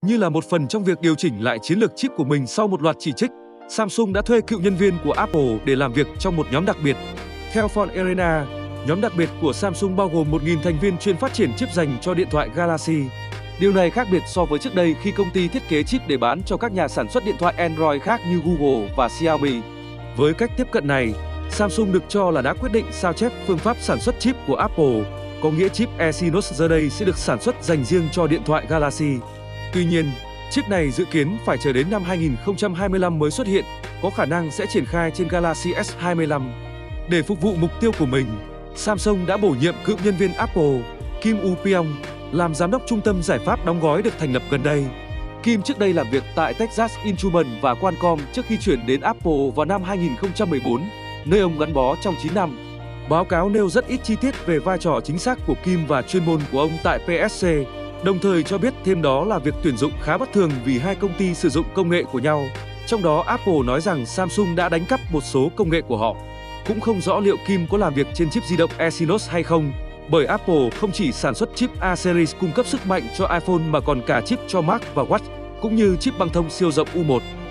Như là một phần trong việc điều chỉnh lại chiến lược chip của mình sau một loạt chỉ trích, Samsung đã thuê cựu nhân viên của Apple để làm việc trong một nhóm đặc biệt. Theo Phone Arena, nhóm đặc biệt của Samsung bao gồm 1.000 thành viên chuyên phát triển chip dành cho điện thoại Galaxy. Điều này khác biệt so với trước đây khi công ty thiết kế chip để bán cho các nhà sản xuất điện thoại Android khác như Google và Xiaomi. Với cách tiếp cận này, Samsung được cho là đã quyết định sao chép phương pháp sản xuất chip của Apple, có nghĩa chip Exynos giờ đây sẽ được sản xuất dành riêng cho điện thoại Galaxy. Tuy nhiên, chip này dự kiến phải chờ đến năm 2025 mới xuất hiện, có khả năng sẽ triển khai trên Galaxy S25. Để phục vụ mục tiêu của mình, Samsung đã bổ nhiệm cựu nhân viên Apple, Kim Woo-pyong, làm giám đốc trung tâm giải pháp đóng gói được thành lập gần đây. Kim trước đây làm việc tại Texas Instruments và Qualcomm trước khi chuyển đến Apple vào năm 2014, nơi ông gắn bó trong 9 năm. Báo cáo nêu rất ít chi tiết về vai trò chính xác của Kim và chuyên môn của ông tại PSC, đồng thời cho biết thêm đó là việc tuyển dụng khá bất thường vì hai công ty sử dụng công nghệ của nhau. Trong đó Apple nói rằng Samsung đã đánh cắp một số công nghệ của họ. Cũng không rõ liệu Kim có làm việc trên chip di động Exynos hay không, bởi Apple không chỉ sản xuất chip A-series cung cấp sức mạnh cho iPhone mà còn cả chip cho Mac và Watch, cũng như chip băng thông siêu rộng U1.